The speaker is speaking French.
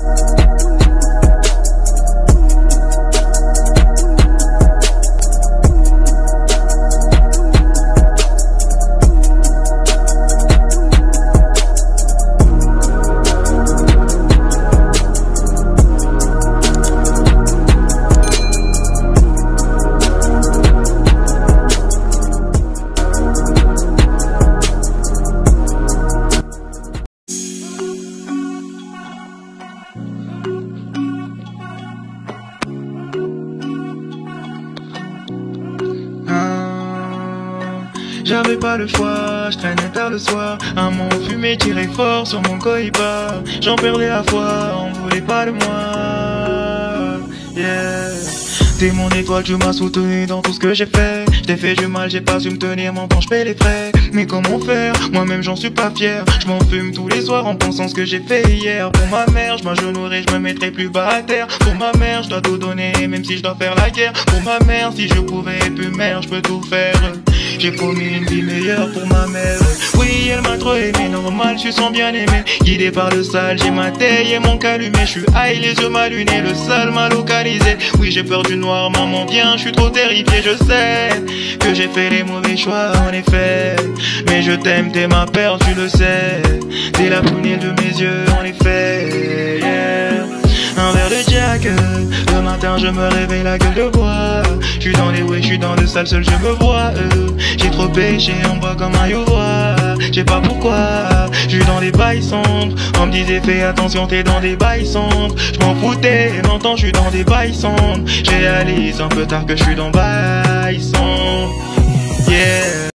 J'avais pas le choix, je traînais tard le soir. Un mont fumé tirait fort sur mon cohiba. J'en perdais la foi, on voulait pas de moi. Yeah. T'es mon étoile, tu m'as soutenu dans tout ce que j'ai fait. J't'ai fait du mal, j'ai pas su me tenir, maintenant j'paie les frais. Mais comment faire, moi-même j'en suis pas fier. J'm'en fume tous les soirs en pensant ce que j'ai fait hier. Pour ma mère, j'm'agenouillerai, j'me mettrai plus bas à terre. Pour ma mère, j'dois tout donner, même si j'dois faire la guerre. Pour ma mère, si je pouvais être plus mère, j'peux tout faire. J'ai promis une vie meilleure pour ma mère. Oui, elle m'a trop aimé, normal, je suis son bien aimé. Guidé par le sale, j'ai ma taille et mon calumet. Je suis high, les yeux mal lunés, le sale m'a localisé. Oui, j'ai peur du noir, maman viens, je suis trop terrifié. Je sais que j'ai fait les mauvais choix, en effet. Mais je t'aime, t'es ma perle, tu le sais. T'es la prunelle de mes yeux, en effet. Yeah. Un verre de Jack, le matin je me réveille la gueule de bois. J'suis dans les ouais, j'suis dans le sale, seul je me vois. J'ai trop péché, on boit comme un yovois. J'sais pas pourquoi, j'suis dans des bails sombres. On me disait fais attention, t'es dans des bails sombres. J'm'en foutais, longtemps j'suis dans des bails sombres. J'ai réalisé un peu tard que j'suis dans bails sombres. Yeah.